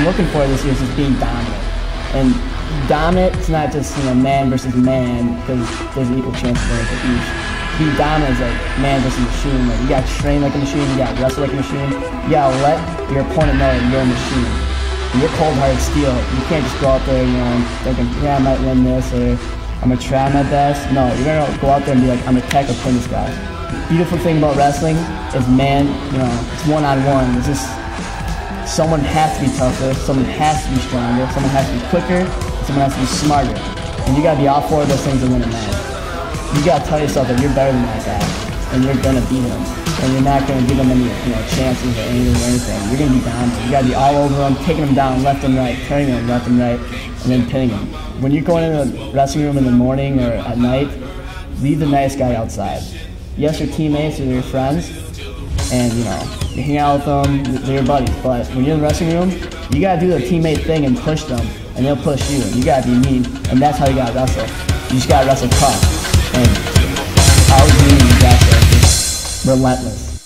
looking for this year is just being dominant. And dominant is not just, you know, man versus man, because there's an equal chance for each. Being dominant is like man versus machine. Like, you gotta train like a machine, you gotta wrestle like a machine, you gotta let your opponent know that you're a machine. And you're cold-hearted steel. You can't just go out there, you know, thinking, yeah, I might win this, or I'm gonna try my best. No, you're gonna go out there and be like, I'm gonna attack or pin this guy. The beautiful thing about wrestling is, man, you know, it's one-on-one. It's just, someone has to be tougher, someone has to be stronger, someone has to be quicker, and someone has to be smarter. And you gotta be all four of those things to win a match. You gotta tell yourself that you're better than that guy, and you're gonna beat him. And you're not gonna give him any, you know, chances or anything. You're gonna be dominant. You gotta be all over him, taking him down left and right, turning him left and right, and then pinning him. When you're going in the wrestling room in the morning or at night, leave the nice guy outside. Yes, your teammates or your friends, and you know, you hang out with them, they're your buddies. But when you're in the wrestling room, you gotta do the teammate thing and push them, and they'll push you. And you gotta be mean, and that's how you gotta wrestle. You just gotta wrestle tough. And always mean and just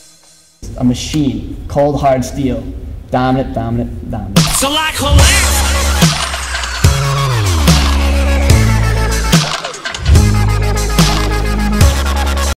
relentless. A machine, cold hard steel, dominant, dominant, dominant. So like